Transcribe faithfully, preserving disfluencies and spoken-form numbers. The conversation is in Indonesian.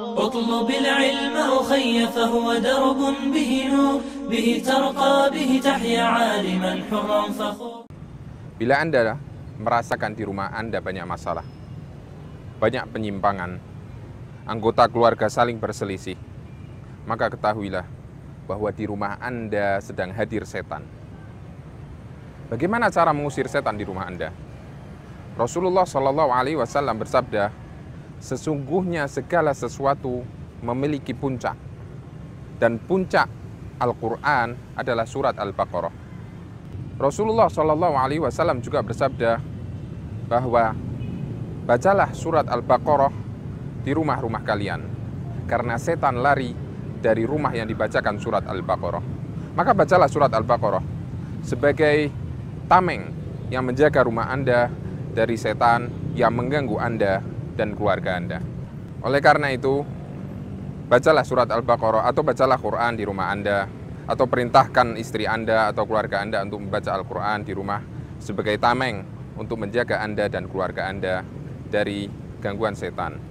اطلب العلم أخي فهو درب به نور به ترقى به تحيا عالما حرا فخور. Bila Anda merasakan di rumah Anda banyak masalah, banyak penyimpangan, anggota keluarga saling berselisih, maka ketahuilah bahwa di rumah Anda sedang hadir setan. Bagaimana cara mengusir setan di rumah Anda? Rasulullah shallallahu alaihi wasallam bersabda, sesungguhnya segala sesuatu memiliki puncak, dan puncak Al-Quran adalah surat Al-Baqarah. Rasulullah shallallahu alaihi wasallam juga bersabda bahwa bacalah surat Al-Baqarah di rumah-rumah kalian, karena setan lari dari rumah yang dibacakan surat Al-Baqarah. Maka bacalah surat Al-Baqarah sebagai tameng yang menjaga rumah Anda dari setan yang mengganggu Anda dan keluarga Anda. Oleh karena itu, bacalah surat Al-Baqarah atau bacalah Quran di rumah Anda, atau perintahkan istri Anda atau keluarga Anda untuk membaca Al-Quran di rumah sebagai tameng untuk menjaga Anda dan keluarga Anda dari gangguan setan.